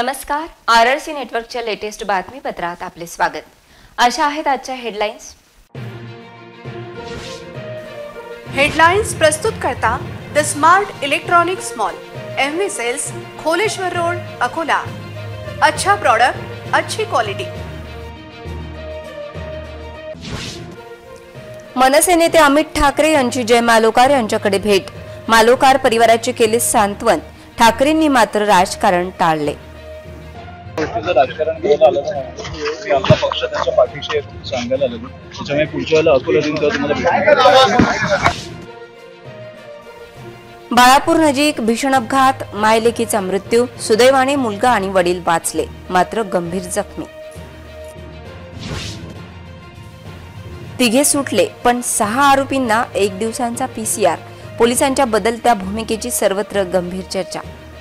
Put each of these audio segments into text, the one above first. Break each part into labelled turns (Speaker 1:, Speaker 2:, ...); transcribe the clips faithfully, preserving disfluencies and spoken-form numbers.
Speaker 1: नमस्कार. आरआरसी नेटवर्कच्या लेटेस्ट बातमीपत्रात आपले स्वागत. अशा आहेत आजच्या हेडलाईन्स.
Speaker 2: हेडलाइन्स प्रस्तुत करता the smart electronics mall, MV sales, Kholeshwar road, Akola. अच्छा प्रोडक्ट, अच्छी क्वालिटी.
Speaker 1: मनसे नेते अमित ठाकरे यांची जय मालोकार यांच्याकडे भेट. मालोकार परिवाराचे केले सांत्वन. ठाकरेंनी मात्र राजकारण टाळले.
Speaker 3: गोष्टीचं राजकारण घ्यायला आलं नाही. आमचा पक्ष त्यांच्या पाठीशी सांगायला आलेलो, त्याच्यामुळे पुढच्या वेळेला अकोला दिन तुम्हाला.
Speaker 1: बाळापूर नजीक भीषण अपघात. मायलेकीचा मृत्यू. सुदैवाने मुलगा आणि वडील वाचले, मात्र गंभीर जखमी. तिघे सुटले, पण सहा आरोपींना एक दिवसांचा पीसीआर. पोलिसांच्या बदलत्या भूमिकेची सर्वत्र गंभीर चर्चा.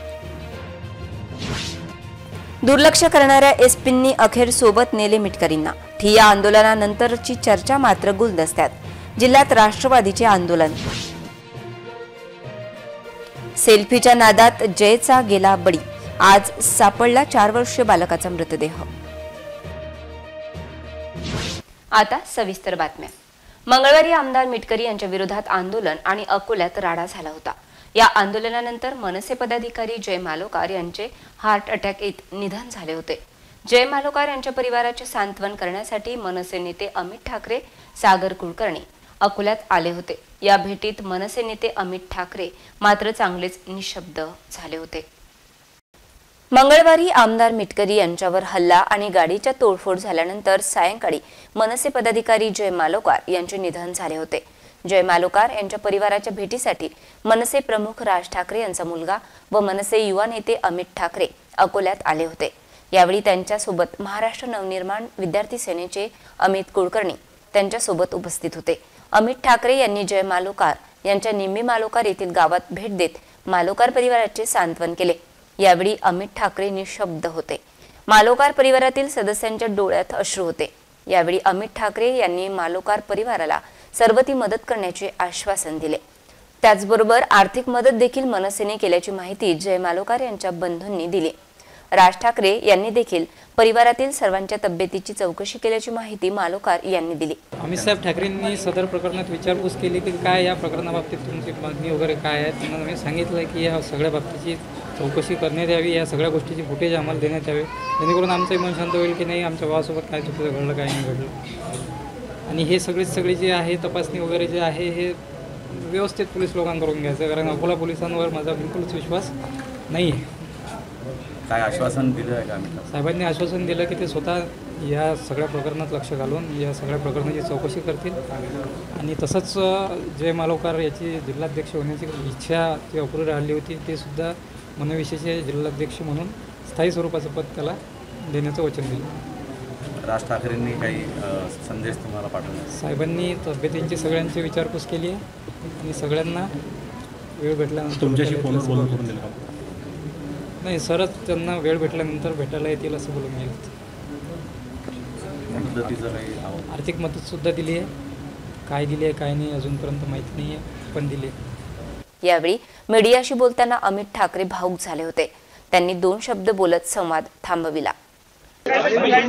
Speaker 1: दुर्लक्ष करणाऱ्या एसपींनी अखेर सोबत नेले मिटकरींना. ठिय्या आंदोलनानंतरची चर्चा मात्र गुलदस्त्यात. जिल्ह्यात राष्ट्रवादीचे आंदोलन. सेल्फीच्या नादात जयचा गेला बळी. आज सापडला चार वर्षीय बालकाचा मृतदेह. आता सविस्तर बातम्या. मंगळवारी आमदार मिटकरी यांच्या विरोधात आंदोलन आणि अकोल्यात राडा झाला होता. या आंदोलनानंतर मनसे पदाधिकारी जय मालोकार यांचे हार्ट अटॅक येत निधन झाले होते. जय मालोकार यांच्या परिवाराचे सांत्वन करण्यासाठी मनसे नेते अमित ठाकरे, सागर कुलकर्णी अकोल्यात आले होते. या भेटीत मनसे नेते अमित ठाकरे मात्र चांगलेच निशब्द झाले होते. मंगळवारी आमदार मिटकरी यांच्यावर हल्ला आणि गाडीच्या तोडफोड झाल्यानंतर सायंकाळी मनसे पदाधिकारी जय मालोकार यांचे निधन झाले होते. जय मालोकार यांच्या परिवाराच्या भेटीसाठी मनसे प्रमुख राज ठाकरे यांचा मुलगा व मनसे युवा नेते अमित ठाकरे अकोल्यात आले होते. यावेळी त्यांच्यासोबत महाराष्ट्र नवनिर्माण विद्यार्थी सेनेचे अमित कुलकर्णी त्यांच्यासोबत उपस्थित होते. अमित ठाकरे यांनी जय मालोकार यांच्या निम्मी मालोकार येथील गावात भेट देत मालोकार परिवाराचे सांत्वन केले. यावेळी अमित ठाकरे निशब्द होते. मालोकार परिवारातील सदस्यांच्या डोळ्यात अश्रू होते. यावेळी अमित ठाकरे यांनी मालोकार परिवाराला सर्व ती मदत करण्याचे आश्वासन दिले. त्याचबरोबर आर्थिक मदत देखील मनसेने केल्याची माहिती जय मालोकार यांच्या बंधूंनी दिली. राज ठाकरे यांनी देखील परिवारातील सर्वांच्या तब्येतीची चौकशी केल्याची माहिती मालोकार यांनी दिली.
Speaker 4: अमित साहेब ठाकरेंनी सदर प्रकरणात विचारपूस केली की काय या प्रकरणाबाबतीत तुमची मागणी वगैरे काय आहे. त्यांना मी सांगितलं की या सगळ्या बाबतीची चौकशी करण्यात यावी, या सगळ्या गोष्टीची फुटेज आम्हाला देण्यात यावे, जेणेकरून आमचंही मन शांत होईल की नाही आमच्या भावासोबत काय चुकीचं घडलं काय नाही घडलं. आणि हे सगळी सगळी जे आहे तपासणी वगैरे जे आहे हे व्यवस्थित पोलीस लोकांकडून घ्यायचं, कारण अकोला पोलिसांवर माझा बिलकुलच विश्वास नाही आहे.
Speaker 5: काय आश्वासन दिलं आहे का
Speaker 4: साहेबांनी आश्वासन दिलं की ते स्वतः या सगळ्या प्रकरणात लक्ष घालून या सगळ्या प्रकरणाची चौकशी करतील. आणि तसंच जय मालोकार याची जिल्हाध्यक्ष होण्याची इच्छा जी अपुरी राहिली होती ते सुद्धा मनविषयीचे जिल्हाध्यक्ष म्हणून स्थायी स्वरूपाचं पद त्याला देण्याचं वचन दिलं.
Speaker 5: राज ठाकरेंनी काही संदेश तुम्हाला पाठवला?
Speaker 4: साहेबांनी तब्येतींची सगळ्यांची विचारपूस केली आहे आणि सगळ्यांना वेळ भेटल्यानंतर
Speaker 3: तुमच्याशी फोनवर बोलून करून दिलं
Speaker 4: नाही, सरच त्यांना वेळ भेटल्यानंतर भेटायला येतील असं बोलून गेलं.
Speaker 5: मदतीचं काही
Speaker 4: आर्थिक मदत सुद्धा दिली आहे. काय दिली आहे काय नाही अजूनपर्यंत माहिती नाही आहे, पण दिली आहे.
Speaker 1: यावेळी मीडियाशी बोलताना अमित ठाकरे भावूक झाले होते. त्यांनी दोन शब्द बोलत संवाद थांबविला.
Speaker 3: या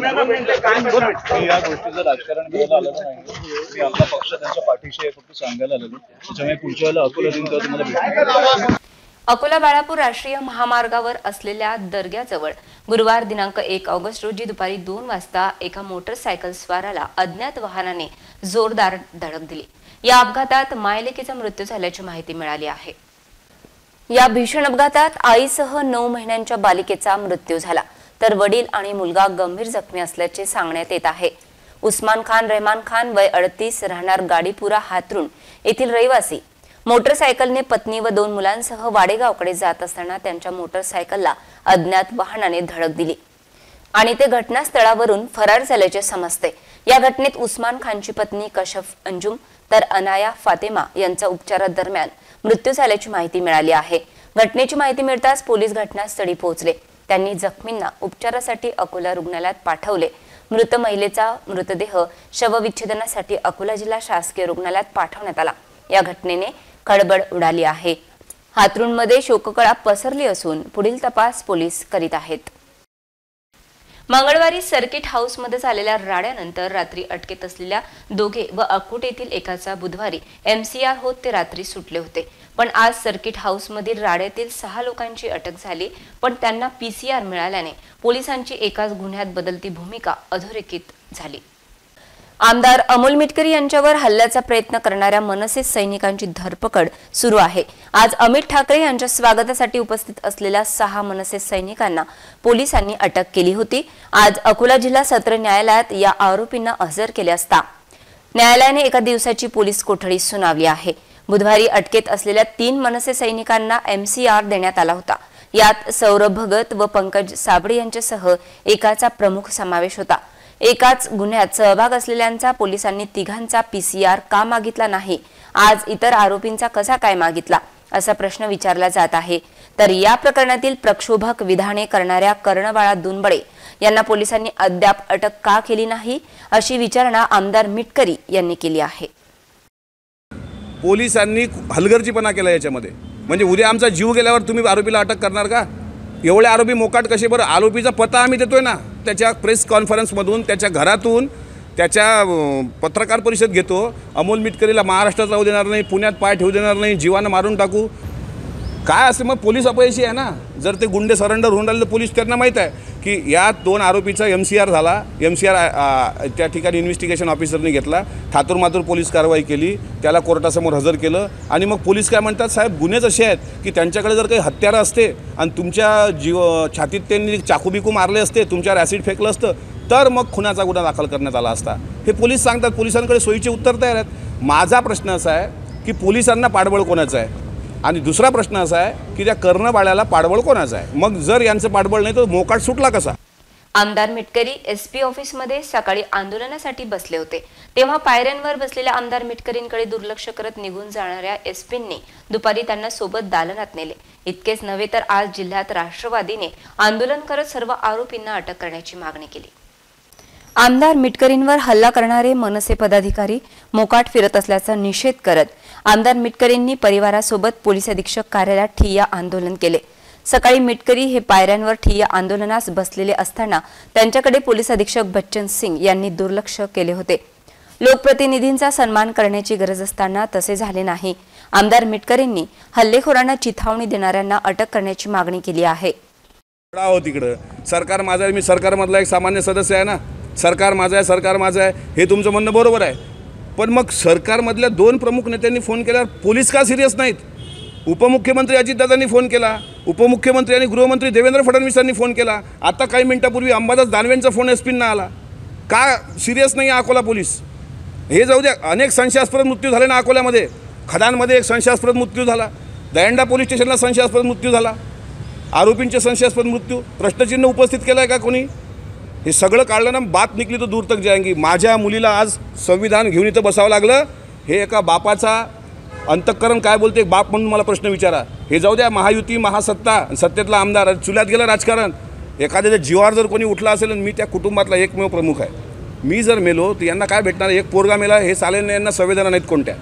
Speaker 3: गोष्टीचं राजकारण घ्यायला आलं नाही. आमचा पक्ष त्यांच्या पाठीशी फक्त सांगायला आलेलो, त्याच्यामुळे पुढच्या वेळेला अकोला दिन तुम्हाला.
Speaker 1: अकोला बाळापूर राष्ट्रीय महामार्गावर असलेल्या दर्ग्याजवळ गुरुवार दिनांक एक ऑगस्ट रोजी दुपारी दोन वाजता एका मोटरसायकल स्वाराला अज्ञात वाहनाने जोरदार धडक दिली. या अपघातात मायलेकीचा मृत्यू झाल्याची माहिती मिळाली आहे. या भीषण अपघातात आईसह नऊ महिन्यांच्या बालिकेचा मृत्यू झाला, तर वडील आणि मुलगा गंभीर जखमी असल्याचे सांगण्यात येत आहे. उस्मान खान रहमान खान वय अडतीस, राहणार गाडीपुरा हातरुण येथील रहिवासी, मोटरसायकलने पत्नी व दोन मुलांसह वाडेगावकडे जात असताना त्यांच्या मोटरसायकलला अज्ञात वाहनाने धडक दिली आणि ते घटनास्थळावरून फरार झाल्याचे समजते. या घटनेत उस्मान खानची पत्नी कशफ अंजुम तर अनाया फातेमा यांचा उपचारादरम्यान मृत्यू झाल्याची माहिती मिळाली आहे. घटनेची माहिती मिळताच पोलीस घटनास्थळी पोहोचले. त्यांनी जखमींना उपचारासाठी अकोला रुग्णालयात पाठवले. मृत महिलेचा मृतदेह शवविच्छेदनासाठी अकोला जिल्हा शासकीय रुग्णालयात पाठवण्यात आला. या घटनेने खळबळ उडाली आहे. हातरुणमध्ये शोककळा पसरली असून पुढील तपास पोलीस करीत आहेत. मंगळवारी सर्किट हाऊसमध्ये झालेल्या राड्यानंतर रात्री अटकेत असलेल्या दोघे व अकोट येथील एकाचा बुधवारी एमसीआर होत ते रात्री सुटले होते. पण आज सर्किट हाऊसमधील राड्यातील सहा लोकांची अटक झाली, पण त्यांना पीसीआर मिळाल्याने पोलिसांची एकाच गुन्ह्यात बदलती भूमिका अधोरेखित झाली. आमदार अमोल मिटकरी यांच्यावर हल्ल्याचा प्रयत्न करणाऱ्या मनसे सैनिकांची धरपकड सुरू आहे. आज अमित ठाकरे यांच्या स्वागतासाठी उपस्थित असलेल्या सहा मनसे सैनिकांना पोलिसांनी अटक केली होती. आज अकोला जिल्हा सत्र न्यायालयात या आरोपींना हजर केले असता न्यायालयाने एका दिवसाची पोलीस कोठडी सुनावली आहे. बुधवारी अटकेत असलेल्या तीन मनसे सैनिकांना एमसीआर देण्यात आला होता. यात सौरभ भगत व पंकज साबळे यांच्यासह एकाचा प्रमुख समावेश होता. एकाच गुन्ह्यात सहभाग असलेल्यांचा पोलिसांनी तिघांचा पीसीआर का मागितला नाही, आज इतर आरोपींचा कसा काय मागितला असा प्रश्न विचारला जात आहे. तर या प्रकरणातील प्रक्षोभक विधाने करणाऱ्या कर्णबाळा दुनबडे यांना पोलिसांनी अद्याप अटक का केली नाही अशी विचारणा आमदार मिटकरी यांनी केली आहे.
Speaker 6: पोलिसांनी हलगर्जीपणा केला याच्यामध्ये. म्हणजे उद्या आमचा जीव गेल्यावर तुम्ही आरोपीला अटक करणार का? एवढे आरोपी मोकाट कसे? बरं, आरोपीचा पत्ता आम्ही देतोय ना, त्याच्या प्रेस कॉन्फरन्समधून, त्याच्या घरातून, त्याच्या पत्रकार परिषद घेतो. अमोल मिटकरीला महाराष्ट्रात राहू देणार नाही, पुण्यात पाय ठेवू देणार नाही, जीवानं मारून टाकू. काय असं मग पोलीस अपयशी आहे ना. जर ते गुंडे सरेंडर होऊन राहिले तर पोलीस त्यांना माहीत आहे की या दोन आरोपीचा एम सी आर झाला. एम सी आर त्या ठिकाणी इन्व्हेस्टिगेशन ऑफिसरने घेतला, थातूरमातूर पोलीस कारवाई केली, त्याला कोर्टासमोर हजर केलं. आणि मग पोलीस काय म्हणतात, साहेब गुन्हेच असे आहेत की त्यांच्याकडे जर काही हत्यारं असते आणि तुमच्या जीव छातीत त्यांनी चाकूबिकू मारले असते, तुमच्यावर ॲसिड फेकलं असतं, तर मग खुनाचा गुन्हा दाखल करण्यात आला असता. हे पोलीस सांगतात. पोलिसांकडे सोयीचे उत्तर तयार आहेत. माझा प्रश्न असा आहे की पोलिसांना पाठबळ कोणाचं आहे, आणि दुसरा प्रश्न असा आहे की त्या कर्णबाळ्याला पाठबळ कोणाचं आहे. मग जर यांचं पाठबळ नाही तर मोकाट सुटला कसा?
Speaker 1: आमदार मिटकरी एसपी ऑफिसमध्ये सकाळी आंदोलनासाठी बसले होते, तेव्हा पायऱ्यांवर बसलेल्या आमदार मिटकरींकडे दुर्लक्ष करत निघून जाणाऱ्या एसपींनी दुपारी त्यांना सोबत दालनात नेले. इतकेच नव्हे तर आज जिल्ह्यात राष्ट्रवादीने आंदोलन करत सर्व आरोपींना अटक करण्याची मागणी केली. आमदार मिटकरींवर हल्ला करणारे मनसे पदाधिकारी मोकाट फिरत असल्याचा निषेध करत आमदार मिटकरींनी परिवारासोबत पोलीस अधीक्षक कार्यालयात ठिय्या आंदोलन केले. सकाळी मिटकरी हे पायऱ्यांवर ठिय्या आंदोलनास बसलेले असताना त्यांच्याकडे पोलीस अधीक्षक बच्चन सिंग यांनी दुर्लक्ष केले होते. लोकप्रतिनिधींचा सन्मान करण्याची गरज असताना तसे झाले नाही. आमदार मिटकरींनी हल्लेखोरांना चिथावणी देणाऱ्यांना अटक करण्याची मागणी केली आहे.
Speaker 6: तिकडं सरकार माझं आहे, मी सरकारमधला एक सामान्य सदस्य आहे ना. सरकार माझं आहे, सरकार माझं आहे, हे तुमचं म्हणणं बरोबर आहे. पण मग सरकारमधल्या दोन प्रमुख नेत्यांनी फोन केल्यावर पोलीस का सिरियस नाहीत? उपमुख्यमंत्री अजितदादांनी फोन केला, उपमुख्यमंत्री आणि गृहमंत्री देवेंद्र फडणवीसांनी फोन केला. आता काही मिनिटापूर्वी अंबादास दानवेंचा फोन एसपींना आला. का सिरियस नाही अकोला पोलीस? हे जाऊ द्या, अनेक संशयास्पद मृत्यू झाले ना अकोल्यामध्ये. खडांमध्ये एक संशयास्पद मृत्यू झाला, दयंडा पोलीस स्टेशनला संशयास्पद मृत्यू झाला, आरोपींचे संशयास्पद मृत्यू. प्रश्नचिन्ह उपस्थित केलं आहे का कोणी? हे सगळं काढलं ना, बात निघली तो दूर तक जाएंगी. माझ्या मुलीला आज संविधान घेऊन इथं बसावं लागलं. हे एका बापाचा अंतःकरण काय बोलते एक बाप म्हणून मला प्रश्न विचारा. हे जाऊ द्या, महायुती, महासत्ता, सत्तेतला आमदार, चुल्यात गेलं राजकारण. एखाद्याच्या जीवावर जर कोणी उठला असेल, मी त्या कुटुंबातला एकमेव प्रमुख आहे. मी जर मेलो तर यांना काय भेटणार? एक पोरगा मेला, हे सालेंना यांना संवेदना नाहीत कोणत्या.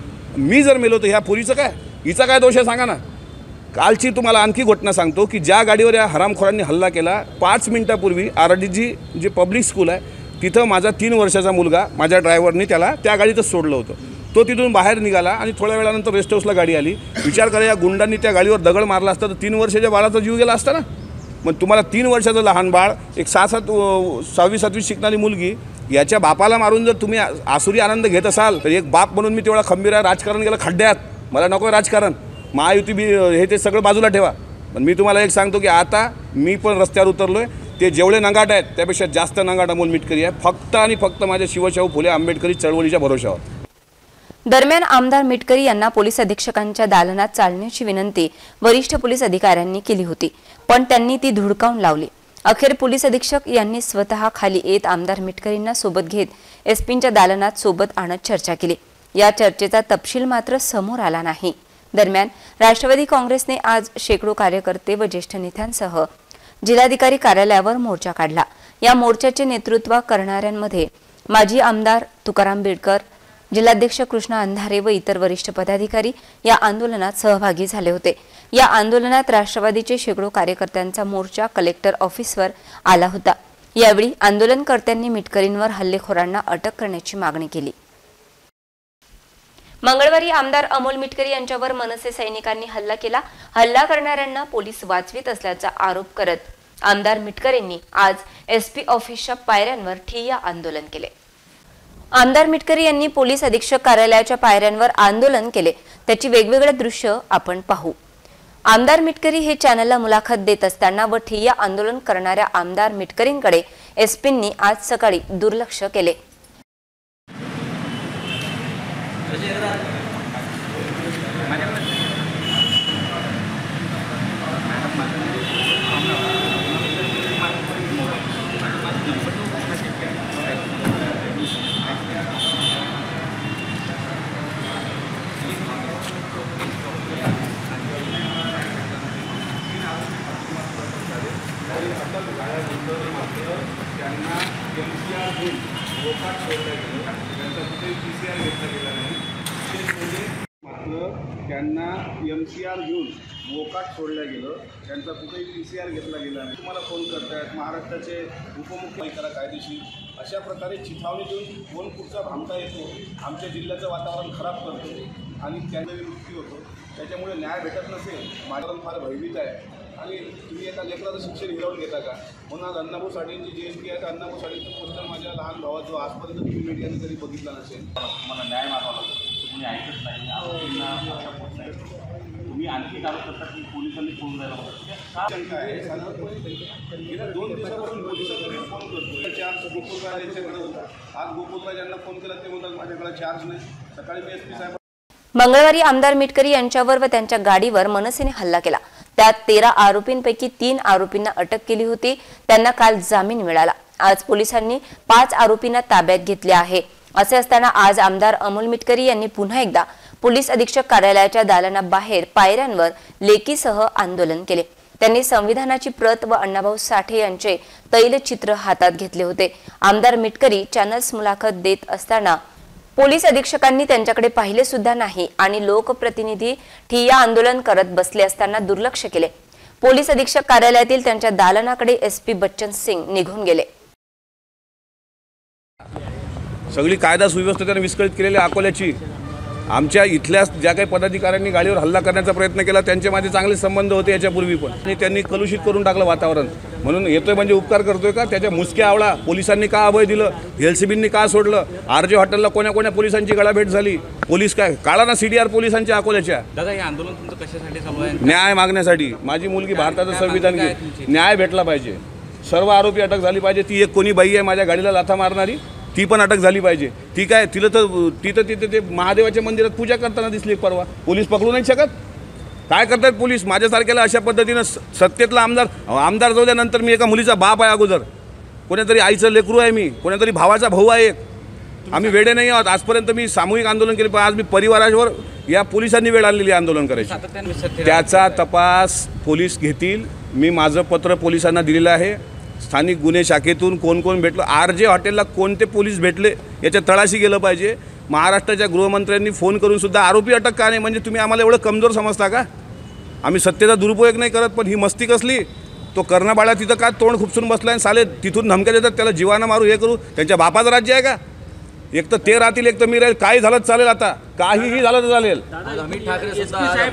Speaker 6: मी जर मेलो तर ह्या पोरीचं काय, हिचा काय दोष आहे सांगा ना. कालची तुम्हाला आणखी घटना सांगतो की ज्या गाडीवर या हरामखोरांनी हल्ला केला, पाच मिनिटापूर्वी आर डी जी जे पब्लिक स्कूल आहे तिथं माझा तीन वर्षाचा मुलगा, माझ्या ड्रायव्हरनी त्याला त्या गाडीतच सोडलं होतं. तो तिथून बाहेर निघाला आणि थोड्या वेळानंतर रेस्ट हाऊसला गाडी आली. विचार करा, या गुंडांनी त्या गाडीवर दगड मारला असता तर तीन वर्षाच्या बाळाचा जीव गेला असता ना. मग तुम्हाला तीन वर्षाचं लहान बाळ, एक सहा सात सहावी सातवी शिकणारी मुलगी, याच्या बापाला मारून जर तुम्ही आसुरी आनंद घेत असाल तर एक बाप म्हणून मी तेवढा खंबीर आहे. राजकारण गेलं खड्ड्यात, मला नको राजकारण, महायुती बी हे ते सगळं बाजूला ठेवा. पण मी तुम्हाला एक सांगतो की आता मी पण रस्त्यावर उतरलो आहे. ते जेवढे नंगाट आहेत त्यापेक्षा जास्त नंगाट अमोल मिटकरी आहे, फक्त आणि फक्त माझ्या शिवशाहू फुले आंबेडकरी चळवळीच्या भरोशावर.
Speaker 1: दरम्यान आमदार मिटकरी यांना पोलीस अधीक्षकांच्या दालनात चालण्याची विनंती वरिष्ठ पोलीस अधिकाऱ्यांनी केली होती, पण त्यांनी ती धुडकावून लावली. अखेर पोलीस अधीक्षक यांनी स्वतः खाली येत आमदार मिटकरींना सोबत घेत एसपींच्या दालनात सोबत आणत चर्चा केली. या चर्चेचा तपशील मात्र समोर आला नाही. दरम्यान राष्ट्रवादी काँग्रेसने आज शेकडो कार्यकर्ते व ज्येष्ठ नेत्यांसह जिल्हाधिकारी कार्यालयावर मोर्चा काढला. या मोर्चाचे नेतृत्व करणाऱ्यांमध्ये माजी आमदार तुकाराम बेडकर, जिल्हाध्यक्ष कृष्णा अंधारे व इतर वरिष्ठ पदाधिकारी या आंदोलनात सहभागी झाले होते. या आंदोलनात राष्ट्रवादीचे शेकडो कार्यकर्त्यांचा मोर्चा कलेक्टर ऑफिसवर आला होता. यावेळी आंदोलनकर्त्यांनी मिटकरींवर हल्लेखोरांना अटक करण्याची मागणी केली। मंगळवारी आमदार अमोल मिटकरी यांच्यावर मनसे सैनिकांनी हल्ला केला। हल्ला करणाऱ्यांना पोलीस वाचवीत असल्याचा आरोप करत आमदार मिटकरींनी आज एसपी ऑफिसच्या पायऱ्यांवर ठिय्या आंदोलन केले। आमदार मिटकरी यांनी पोलीस अधीक्षक कार्यालयाच्या पायऱ्यांवर आंदोलन केले। त्याची वेगवेगळे दृश्य आपण पाहू। आमदार मिटकरी हे चॅनलला मुलाखत देत असताना व ठिय्या आंदोलन करणाऱ्या आमदार मिटकरींकडे एसपींनी आज सकाळी दुर्लक्ष केले।
Speaker 6: त्यांना एम सी आर घेऊन मोकाट सोडलं गेलं, त्यांचा कुठेही पी सी आर घेतला गेला नाही। तुम्हाला फोन करतायत महाराष्ट्राचे उपमुख्यमंत्री करा कायदेशीर अशा प्रकारे चिथावणी देऊन कोण पुढचा भामटा येतो, आमच्या जिल्ह्याचं वातावरण खराब करतो आणि त्यांचा मृत्यू होतो। त्याच्यामुळे न्याय भेटत नसेल, माझं फार भयभीत आहे आणि तुम्ही एका लेकराचं शिक्षण हिरावून घेता का? म्हणून आज अण्णाभाऊ साठेंची जयंती आहे, तर अण्णाभाऊ साठेंचं पोस्टर माझ्या लहान भावाचं आजपर्यंत तुम्ही मीडियाने कधी बघितला नसेल।
Speaker 5: तुम्हाला न्याय मागावा लागतो, तुम्ही ऐकत नाही, आरोपींना अशा पोस्ट नाही, तुम्ही आणखी आरोप करता की पोलिसांनी फोन द्यायला होता।
Speaker 6: शंका आहे गेल्या दोन दिवसापासून पोलिसांकडे फोन करतो, चार्ज गोकुलराज यांच्याकडे होता। आज गोकुलराज यांना फोन केला, ते म्हणतात माझ्याकडे चार्ज नाही। सकाळी मी एस पी साहेब
Speaker 1: मंगळवारी आमदार मिटकरी यांच्यावर व त्यांच्या गाडीवर मनसेने हल्ला केला। त्यात तेरा आरोपींपैकी तीन आरोपींना अटक केली होती। त्यांना काल जामीन मिळाला। आज पोलिसांनी पाच आरोपींना ताब्यात घेतले आहे। असे असताना आज आमदार अमोल मिटकरी यांनी पुन्हा एकदा पोलीस अधीक्षक कार्यालयाच्या दालनाबाहेर पायऱ्यांवर लेकीसह आंदोलन केले। त्यांनी संविधानाची प्रत व अण्णाभाऊ साठे यांचे तैलचित्र हातात घेतले होते। आमदार मिटकरी चॅनल्स मुलाखत देत असताना पोलीस अधीक्षकांनी त्यांच्याकडे पाहिले सुद्धा नाही आणि लोकप्रतिनिधी ठिय्या आंदोलन करत बसले असताना दुर्लक्ष केले। पोलीस अधीक्षक कार्यालयातील त्यांच्या दालनाकडे एसपी बच्चन सिंग निघून गेले।
Speaker 6: सगळी कायदा सुव्यवस्था त्याने विस्कळीत केलेली अकोल्याची। आमच्या इथल्या ज्या काही पदाधिकाऱ्यांनी गाडीवर हल्ला करण्याचा प्रयत्न केला त्यांचे माझे चांगले संबंध होते याच्यापूर्वी पण, आणि त्यांनी कलुषित करून टाकलं वातावरण। म्हणून येतोय म्हणजे उपकार करतोय का? त्याच्या मुसक्या आवळा पोलिसांनी का अभय दिलं, एलसीबींनी का सोडलं, आरजे हॉटेलला कोण्या कोण्या पोलिसांची गळाभेट झाली, पोलीस काय काळा ना सीडीआर पोलिसांच्या अकोल्याच्या।
Speaker 5: दादा हे आंदोलन तुमचं कशासाठी चालू आहे?
Speaker 6: न्याय मागण्यासाठी। माझी मुलगी भारताचं संविधान घेत न्याय भेटला पाहिजे, सर्व आरोपी अटक झाली पाहिजे। ती एक कोणी बाई आहे माझ्या गाडीला लाथा मारणारी, ती पण अटक झाली पाहिजे। ती काय तिला तर ती तर तिथे ते महादेवाच्या मंदिरात पूजा करताना दिसली परवा। पोलीस पकडू नाही शकत? काय करतात पोलीस माझ्यासारख्याला अशा पद्धतीनं? सत्तेतला आमदार आमदार जाऊ द्यानंतर मी एका मुलीचा बाप आहे, अगोदर कोणीतरी आईचं लेकरू आहे, मी कोणीतरी भावाचा भाऊ आहे एक। आम्ही वेडे नाही आहोत। आजपर्यंत मी सामूहिक आंदोलन केले, पण आज मी परिवारावर या पोलिसांनी वेळ आणलेली आंदोलन करायची। त्याचा तपास पोलीस घेतील। मी माझं पत्र पोलिसांना दिलेलं आहे। स्थानिक गुन्हे शाखेतून कोण कोण भेटलं, आर जे हॉटेलला कोणते पोलीस भेटले याच्या तळाशी गेलं पाहिजे। महाराष्ट्राच्या गृहमंत्र्यांनी फोन करून सुद्धा आरोपी अटक का नाही? म्हणजे तुम्ही आम्हाला एवढं कमजोर समजता का? आम्ही सत्तेचा दुरुपयोग नाही करत, पण ही मस्ती कसली? तो कर्णबाळा तिथं का तोंड खुपसून बसला आणि साले तिथून धमक्या देतात त्याला जीवाना मारू हे करू। त्यांच्या बापाचं राज्य आहे का? एक तर ते राहतील, एक तर मी राहील। काही झालं चालेल, आता काहीही झालं तर चालेल।
Speaker 5: अमित ठाकरे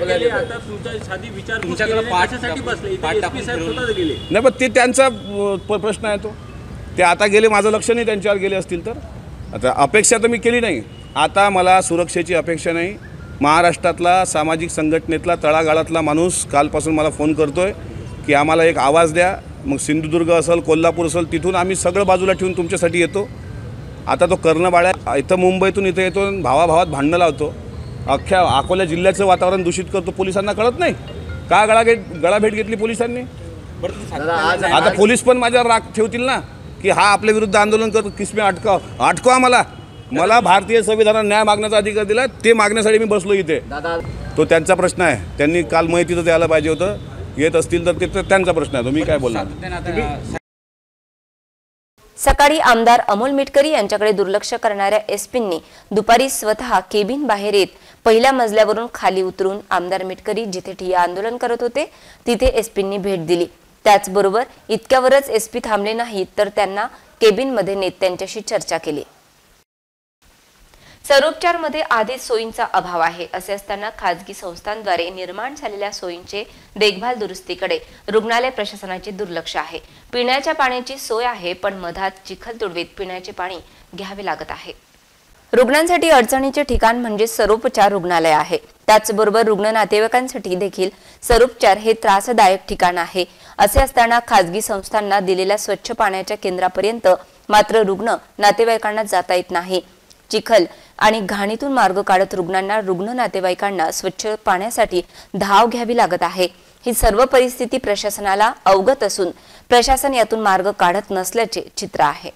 Speaker 6: नाही, पण ते त्यांचा प्रश्न आहे तो। ते आता गेले, माझं लक्ष नाही त्यांच्यावर गेले असतील तर। आता अपेक्षा तर मी केली नाही, आता मला सुरक्षेची अपेक्षा नाही। महाराष्ट्रातला सामाजिक संघटनेतला तळागाळातला माणूस कालपासून मला फोन करतोय की आम्हाला एक आवाज द्या। मग सिंधुदुर्ग असेल, कोल्हापूर असेल, तिथून आम्ही सगळं बाजूला ठेवून तुमच्यासाठी येतो। आता तो कर्णबाळ्या इथं मुंबईतून इथं येतो, भावाभावात भांडणं लावतो, अख्ख्या अकोला जिल्ह्याचं वातावरण दूषित करतो। पोलिसांना कळत नाही का गळाभेट गळाभेट घेतली पोलिसांनी? आता पोलीस पण माझ्यावर राग ठेवतील ना की हा आपल्या विरुद्ध आंदोलन करतो, किसमे अटकाव अटकवा मला। मला भारतीय संविधानात न्याय मागण्याचा अधिकार दिला, ते मागण्यासाठी मी बसलो इथे। तो त्यांचा प्रश्न आहे, त्यांनी काल माहिती तर द्यायला पाहिजे होतं। येत असतील तर ते त्यांचा प्रश्न आहे, तो मी काय बोलणार।
Speaker 1: सकाळी आमदार अमोल मिटकरी यांच्याकडे दुर्लक्ष करणाऱ्या एसपींनी दुपारी स्वतः केबिन बाहेर येत पहिल्या मजल्यावरून खाली उतरून आमदार मिटकरी जिथे ठिय्या आंदोलन करत होते तिथे एसपींनी भेट दिली। त्याचबरोबर इतक्यावरच एसपी थांबले नाहीत तर त्यांना केबिनमध्ये नेत त्यांच्याशी चर्चा केली। सरोपचारमध्ये आधीच सोयींचा अभाव आहे असे असताना खासगी संस्थांद्वारे निर्माण झालेल्या सोयींचे देखभाल दुरुस्तीकडे रुग्णालय प्रशासनाचे दुर्लक्ष आहे। पिण्याच्या पाण्याची सोय आहे पण मधात चिखल तुडवीत पिण्याचे पाणी घ्यावे लागत आहे। रुग्णांसाठी अडचणीचे ठिकाण म्हणजे सरोपचार रुग्णालय आहे। त्याचबरोबर रुग्ण नातेवाईकांसाठी देखील सरोपचार हे त्रासदायक ठिकाण आहे। असे असताना खासगी संस्थांना दिलेल्या स्वच्छ पाण्याच्या केंद्रापर्यंत मात्र रुग्ण नातेवाईकांना जाता येत नाही। चिखल आणि घाणीतून मार्ग काढत रुग्णांना रुग्ण नातेवाईकांना स्वच्छ पाण्यासाठी धाव घ्यावी लागत आहे। ही सर्व परिस्थिती प्रशासनाला अवगत असून प्रशासन यातून मार्ग काढत नसल्याचे चित्र आहे।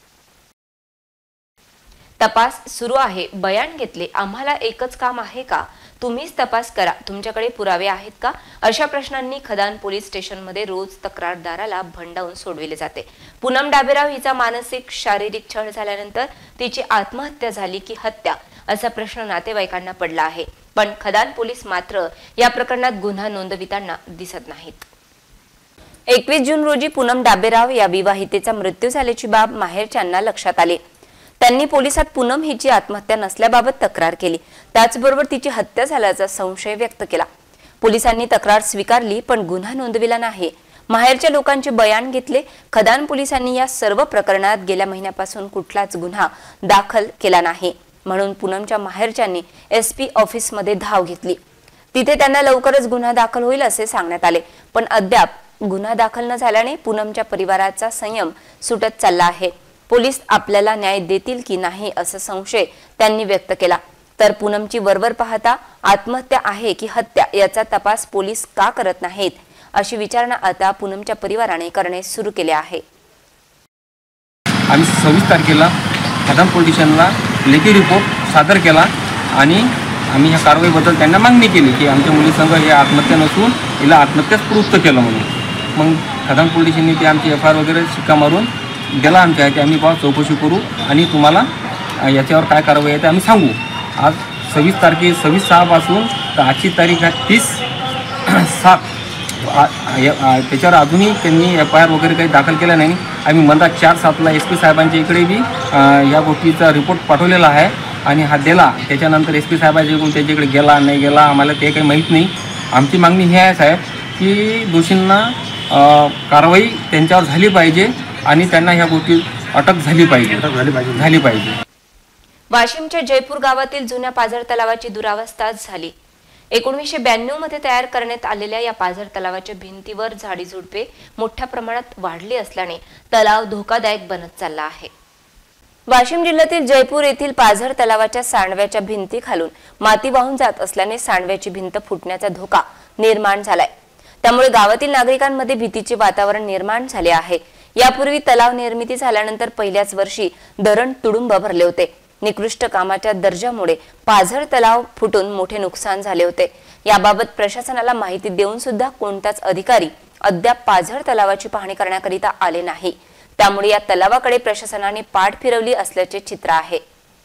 Speaker 1: तपास सुरू आहे, बयान घेतले, आम्हाला एकच काम आहे का? तुम्हीच तपास करा, तुमच्याकडे पुरावे आहेत का? अशा प्रश्नांनी खदान पोलीस स्टेशनमध्ये रोज तक्रारदाराला भंडावून सोडविले जाते। पूनम डाबेराव हिचा मानसिक शारीरिक छळ झाल्यानंतर तिची आत्महत्या झाली की हत्या असा प्रश्न नातेवाईकांना पडला आहे, पण खदान पोलीस मात्र या प्रकरणात गुन्हा नोंदविताना दिसत नाहीत। एकवीस जून रोजी पूनम डाबेराव या विवाहितेचा मृत्यू झाल्याची बाब माहेरच्यांना लक्षात आली। त्यांनी पोलिसात पूनम हिची आत्महत्या नसल्याबाबत तक्रार केली। त्याचबरोबर तिची हत्या झाल्याचा संशय व्यक्त केला। पोलिसांनी तक्रार स्वीकारली पण गुन्हा नोंदविला नाही। माहेरच्या लोकांचे बयान घेतले। खदान पोलिसांनी या सर्व प्रकरणात गेल्या महिन्यापासून कुठलाच गुन्हा दाखल केला नाही, म्हणून पूनमच्या माहेरच्यांनी एसपी ऑफिसमध्ये धाव घेतली। तिथे त्यांना लवकरच गुन्हा दाखल होईल असे सांगण्यात आले, पण अद्याप गुन्हा दाखल न झाल्याने पूनमच्या परिवाराचा संयम सुटत चालला आहे। पोलीस आपल्याला न्याय देतील की नाही असा संशय त्यांनी व्यक्त केला। तर पूनमची वरवर पाहता आत्महत्या आहे की हत्या याचा तपास पोलीस का करत नाहीत अशी विचारणा आता पूनमच्या परिवाराने करणे सुरू केले आहे।
Speaker 7: आम्ही सव्वीस तारखेला खदान पोलीस स्टेशनला लेखी रिपोर्ट सादर केला आणि आम्ही या कारवाईबद्दल त्यांना मागणी केली की आमच्या मुलीसंग हे आत्महत्या नसून हिला आत्महत्याच प्रवृत्त केलं म्हणून। मग खदान पोलीस स्टेशनने ते आमची एफ आय आर वगैरे शिक्का मारून गेला आमच्या आहे ते आम्ही बा चौकशी करू आणि तुम्हाला याच्यावर काय कारवाई आहे ते आम्ही सांगू। आज सव्वीस तारखे सव्वीस सहापासून तर आजची तारीख आहे तीस सात, त्याच्यावर अजूनही त्यांनी एफ आय आर वगैरे काही दाखल केला नाही। आम्ही मंदा चार सातला एस पी साहेबांच्या इकडे बी या गोष्टीचा रिपोर्ट पाठवलेला आहे आणि हा दिला। त्याच्यानंतर एस पी साहेबांच्याकडून त्याच्याकडे गेला नाही गेला आम्हाला ते काही माहीत नाही। आमची मागणी ही आहे साहेब की दोषींना कारवाई त्यांच्यावर झाली पाहिजे आणि त्यांना ह्या गोष्टी अटक झाली पाहिजे झाली पाहिजे
Speaker 1: वाशिमच्या जयपूर गावातील जुन्या पाझर तलावाची दुरावस्था झाली। एकोणीसशे ब्याण्णव मध्ये तयार करण्यात आलेल्या या पाझर तलावाच्या भिंतीवर झाडी झुडपे मोठ्या प्रमाणात वाढली असल्याने तलाव धोकादायक बनत चालला आहे। वाशिम जिल्ह्यातील जयपूर येथील पाझर तलावाच्या सांडव्याच्या भिंती खालून माती वाहून जात असल्याने सांडव्याची भिंत फुटण्याचा धोका निर्माण झालाय। त्यामुळे गावातील नागरिकांमध्ये भीतीचे वातावरण निर्माण झाले आहे। यापूर्वी तलाव निर्मिती झाल्यानंतर पहिल्याच वर्षी धरण तुडुंब भरले होते। निकृष्ट कामाच्या दर्जामुळे पाझर तलाव फुटून मोठे नुकसान झाले होते। याबाबत प्रशासनाला माहिती देऊन सुद्धा कोणताच अधिकारी अद्याप पाझर तलावाची पाहणी करण्याकरिता आले नाही। त्यामुळे या तलावाकडे प्रशासनाने पाठ फिरवली असल्याचे चित्र आहे।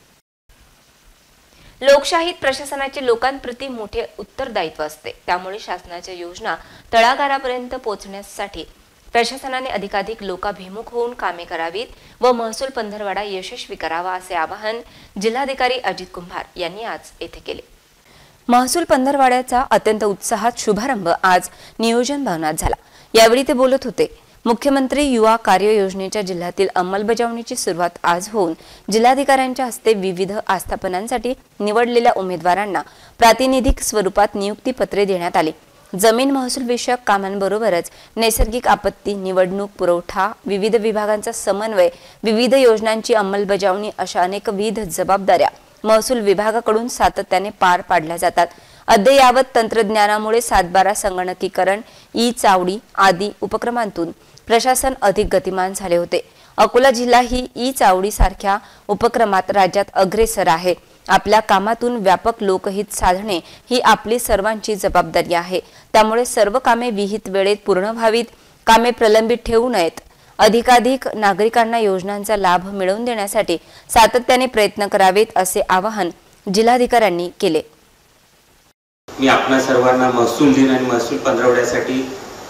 Speaker 1: लोकशाहीत प्रशासनाचे लोकांप्रती मोठे उत्तरदायित्व असते, त्यामुळे शासनाच्या योजना तळागाळापर्यंत पोहोचण्यासाठी प्रशासनाने अधिकाधिक लोकाभिमुख होऊन कामे करावीत व महसूल पंधरवाडा यशस्वी करावा असे आवाहन जिल्हाधिकारी अजित कुंभार यांनी आज येथे केले। महसूल पंधरवाड्याचा अत्यंत उत्साहात शुभारंभ आज नियोजन भवनात झाला। यावेळी ते बोलत होते। मुख्यमंत्री युवा कार्य योजनेच्या जिल्ह्यातील अंमलबजावणीची सुरुवात आज होऊन जिल्हाधिकाऱ्यांच्या हस्ते विविध आस्थापनांसाठी निवडलेल्या उमेदवारांना प्रातिनिधिक स्वरूपात नियुक्तीपत्रे देण्यात आली। जमीन महसूल विषयक कामांबरोबरच नैसर्गिक आपत्ती, निवडणूक, पुरवठा, विविध विभागांचा समन्वय, विविध योजनांची अंमलबजावणी अशा अनेकविध जबाबदाऱ्या महसूल विभागाकडून सातत्याने पार पाडल्या जातात। अद्ययावत तंत्रज्ञानामुळे सातबारा संगणकीकरण, ई चावडी आदी उपक्रमांतून प्रशासन अधिक गतिमान झाले होते। अकोला जिल्हा ही ई चावडी सारख्या उपक्रमात राज्यात अग्रेसर आहे। आपल्या कामातून व्यापक लोकहित साधणे ही आपली सर्वांची जबाबदारी आहे। त्यामुळे सर्व कामे विहित वेळेत पूर्ण व्हावीत, कामे प्रलंबित ठेवू नयेत। अधिकाधिक नागरिकांना योजनांचा लाभ मिळवून देण्यासाठी सातत्याने प्रयत्न करावेत असे आवाहन जिल्हाधिकाऱ्यांनी केले।
Speaker 8: मी आपल्या सर्वांना महसूल दिन आणि महसूल पंधरवड्यासाठी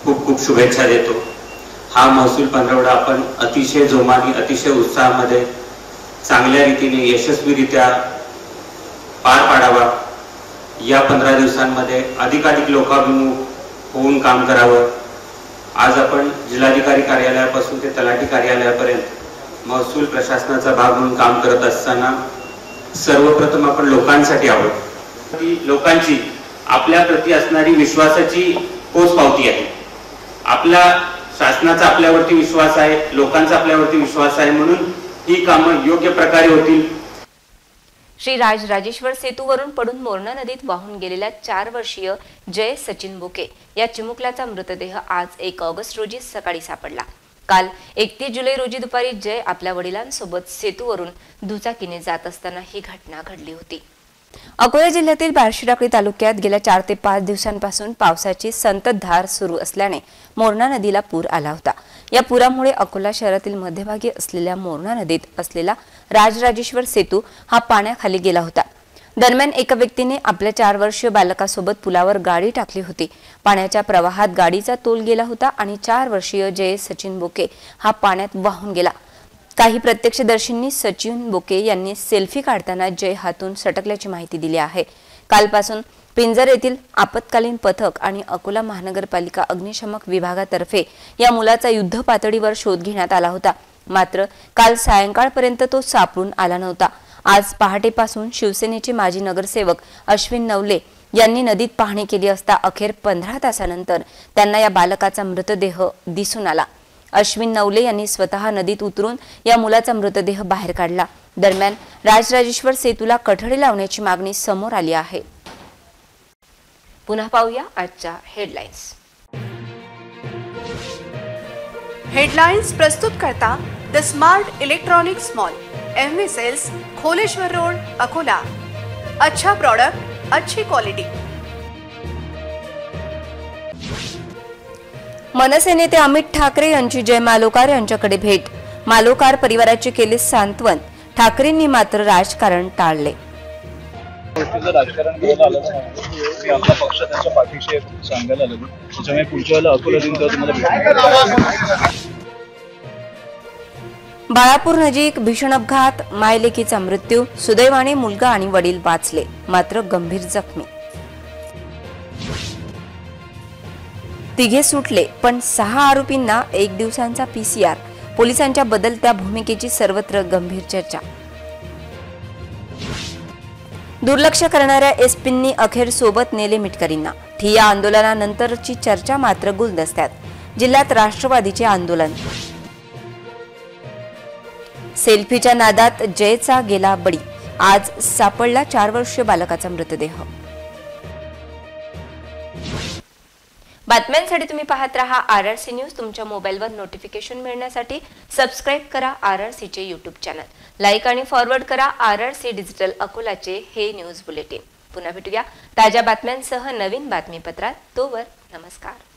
Speaker 8: खूप खूप शुभेच्छा देतो. हा महसूल पंधरवडा आपण अतिशय जोमाने अतिशय उत्साहामध्ये चांगल्या रीतीने यशस्वीरित्या पार पाडावा. या पंधरा दिवसांमध्ये अधिकाधिक लोकाभिमुख होऊन काम करावं. आज आपण जिल्हाधिकारी कार्यालयापासून ते तलाठी कार्यालयापर्यंत महसूल प्रशासनाचा भाग म्हणून काम करत असताना सर्वप्रथम आपण लोकांसाठी आहोत. लोकांची आपल्या प्रती असणारी विश्वासाची पोचपावती आहे. आपल्या शासनाचा आपल्यावरती विश्वास आहे, लोकांचा आपल्यावरती विश्वास आहे, म्हणून ही कामं योग्य प्रकारे होतील.
Speaker 1: श्री राज राजेश्वर सेतूवरून पडून मोरणा नदीत वाहून गेलेल्या चार वर्षीय जय सचिन बोके या चिमुकल्याचा मृतदेह आज एक ऑगस्ट रोजी सकाळी सापडला. काल एकतीस जुलै रोजी दुपारी जय आपल्या वडिलांसोबत सेतूवरून दुचाकीने जात असताना ही घटना घडली होती. अकोला जिल्ह्यातील बार्शीटाकळी तालुक्यात गेल्या चार ते पाच दिवसांपासून पावसाची संततधार सुरू असल्याने मोरणा नदीला पूर आला होता. या पुरामुळे अकोला शहरातील मध्यभागी असलेल्या मोरणा नदीत असलेला राजराजेश्वर सेतू हा पाण्याखाली गेला होता. दरम्यान एका व्यक्तीने आपल्या चार वर्षीय बालकासोबत पुलावर गाडी टाकली होती. पाण्याच्या प्रवाहात गाडीचा तोल गेला होता आणि चार वर्षीय जय सचिन बोके हा पाण्यात वाहून गेला. काही प्रत्यक्षदर्शींनी सचिन बोके यांनी सेल्फी काढताना जय हातून सटकल्याची माहिती दिली आहे. कालपासून पिंजर येथील आपत्कालीन पथक आणि अकोला महानगरपालिका अग्निशमक विभागातर्फे या मुलाचा युद्ध पातळीवर शोध घेण्यात आला होता. मात्र काल सायंकाळपर्यंत तो सापडून आला नव्हता. आज पहाटेपासून शिवसेनेचे माजी नगरसेवक अश्विन नवले यांनी नदीत पाहणी केली असता अखेर पंधरा तासानंतर त्यांना या बालकाचा मृतदेह दिसून आला. अश्विन नवले यांनी स्वतः नदीत उतरून या मुलाचा मृतदेह बाहेर काढला. दरम्यान राजराजेश्वर सेतूला कठडी लावण्याची मागणी समोर आली आहे. पुन्हा पाहूया आजच्या हेडलाईन्स.
Speaker 2: हेडलाइंस प्रस्तुत करता the smart electronics mall, M V sales, Kholeshwar road, Akola. अच्छा प्रोडक्ट, अच्छी क्वालिटी.
Speaker 1: मनसे नेते अमित ठाकरे यांची जय मालोकार यांच्याकडे भेट. मालोकार परिवाराचे केले सांत्वन. ठाकरेंनी मात्र राजकारण टाळले.
Speaker 3: गोष्टीचं राजकारण करायला आलं ना की आपला पक्ष त्यांच्या पाठीशी सांगायला आलेलो. त्याच्यामुळे पुढच्या वेळेला अकोला दिन तुम्हाला भेट.
Speaker 1: बाळापूर नजीक भीषण अपघात. मायलेकीचा मृत्यू. सुदैवाने मुलगा आणि वडील वाचले, मात्र गंभीर जखमी. तिघे सुटले पण सहा आरोपींना एक दिवसांचा पीसीआर. पोलिसांच्या बदलत्या भूमिकेची सर्वत्र गंभीर चर्चा. दुर्लक्ष करणाऱ्या एसपींनी अखेर सोबत नेले मिटकरींना. ठिय्या आंदोलनानंतरची चर्चा मात्र गुलदस्त्यात. जिल्ह्यात राष्ट्रवादीचे आंदोलन. सेल्फीच्या नादात जयचा गेला बळी. आज सापडला चार वर्षीय बालकाचा मृतदेह. बातम्यांसाठी तुम्ही पाहत रहा आर आर सी न्यूज. तुमच्या मोबाईलवर नोटिफिकेशन मिळण्यासाठी सबस्क्राईब करा आर आर सी चे यूट्यूब चॅनल. लाईक आणि फॉरवर्ड करा आर आर सी डिजिटल अकोलाचे हे न्यूज बुलेटिन. पुन्हा भेटूया ताज्या बातम्यांसह नवीन बातमीपत्रात. तोवर नमस्कार.